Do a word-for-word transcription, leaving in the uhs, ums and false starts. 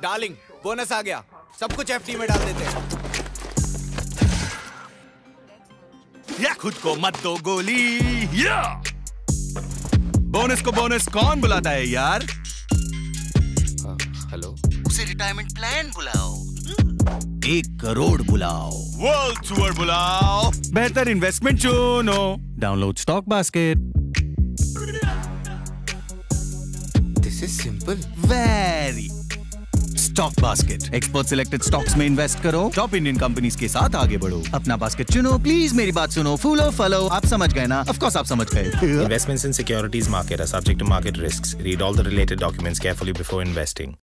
Darling, bonus आ गया, सब कुछ एफडी में डाल देते हैं। या खुद को मत दो गोली। या बोनस को बोनस कौन बुलाता है यार? हेलो, उसे रिटायरमेंट प्लान बुलाओ। एक करोड़ बुलाओ, वर्ल्ड टूर बुलाओ, बेहतर इन्वेस्टमेंट चुनो। Download stock basket. This is simple. Very stock basket. Expert selected stocks में इन्वेस्ट करो, टॉप इंडियन कंपनीज के साथ आगे बढ़ो। अपना बास्केट चुनो, प्लीज मेरी बात सुनो। फूलो फलो, आप समझ गए ना? ऑफ कोर्स आप समझ गए। Investments in securities market are subject to market risks. Read all the related documents carefully before investing.